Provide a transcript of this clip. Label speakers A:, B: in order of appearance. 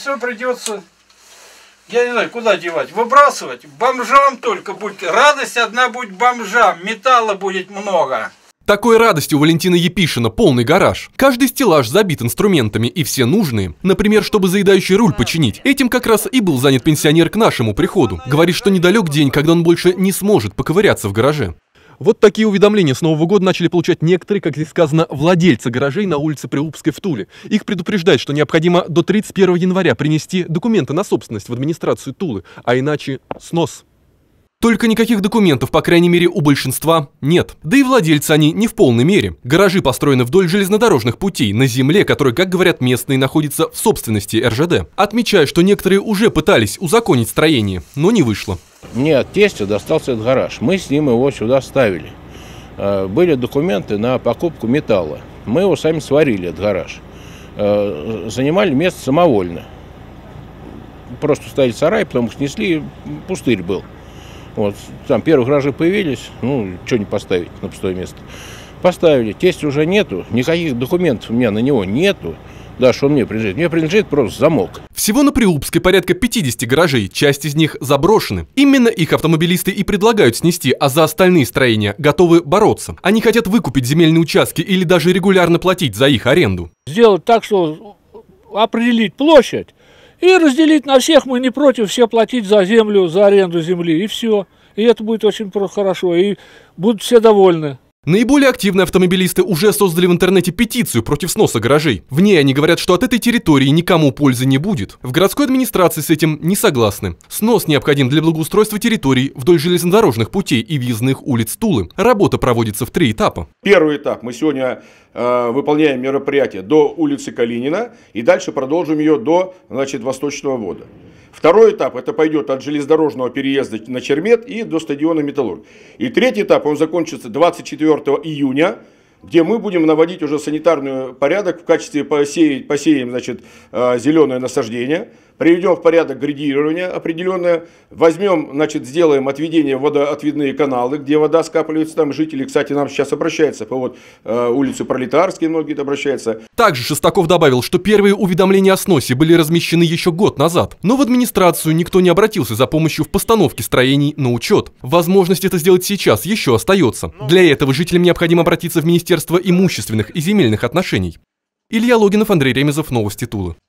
A: Все придется, я не знаю, куда девать, выбрасывать. Бомжам только будет, радость одна будет бомжам, металла будет много.
B: Такой радости у Валентина Епишина полный гараж. Каждый стеллаж забит инструментами, и все нужные. Например, чтобы заедающий руль починить. Этим как раз и был занят пенсионер к нашему приходу. Говорит, что недалек день, когда он больше не сможет поковыряться в гараже. Вот такие уведомления с Нового года начали получать некоторые, как здесь сказано, владельцы гаражей на улице Приупской в Туле. Их предупреждают, что необходимо до 31 января принести документы на собственность в администрацию Тулы, а иначе снос. Только никаких документов, по крайней мере, у большинства нет. Да и владельцы они не в полной мере. Гаражи построены вдоль железнодорожных путей, на земле, которая, как говорят местные, находится в собственности РЖД. Отмечаю, что некоторые уже пытались узаконить строение, но не вышло.
C: Мне от тестя достался этот гараж. Мы с ним его сюда ставили. Были документы на покупку металла. Мы его сами сварили, этот гараж. Занимали место самовольно. Просто ставили сарай, потом их снесли, пустырь был. Вот, там первые гаражи появились, ну, что не поставить на пустое место. Поставили, тестя уже нету, никаких документов у меня на него нету. Да, что он мне принадлежит? Мне принадлежит просто замок.
B: Всего на Приупской порядка 50 гаражей, часть из них заброшены. Именно их автомобилисты и предлагают снести, а за остальные строения готовы бороться. Они хотят выкупить земельные участки или даже регулярно платить за их аренду.
D: Сделать так, что определить площадь и разделить на всех, мы не против, все платить за землю, за аренду земли, и все. И это будет очень хорошо, и будут все довольны.
B: Наиболее активные автомобилисты уже создали в интернете петицию против сноса гаражей. В ней они говорят, что от этой территории никому пользы не будет. В городской администрации с этим не согласны. Снос необходим для благоустройства территорий вдоль железнодорожных путей и въездных улиц Тулы. Работа проводится в 3 этапа.
E: Первый этап мы сегодня выполняем мероприятие до улицы Калинина и дальше продолжим ее до, Восточного ввода. Второй этап это пойдет от железнодорожного переезда на Чермет и до стадиона Металлург. И третий этап он закончится 24 июня, где мы будем наводить уже санитарный порядок в качестве посеем зеленое насаждение, приведем в порядок градирование определенное, возьмем, сделаем отведение водоотведные каналы, где вода скапливается, там жители, кстати, нам сейчас обращаются по улице Пролетарской, многие обращаются.
B: Также Шестаков добавил, что первые уведомления о сносе были размещены еще год назад, но в администрацию никто не обратился за помощью в постановке строений на учет. Возможность это сделать сейчас еще остается. Для этого жителям необходимо обратиться в Министерство имущественных и земельных отношений. Илья Логинов, Андрей Ремезов, Новости Тулы.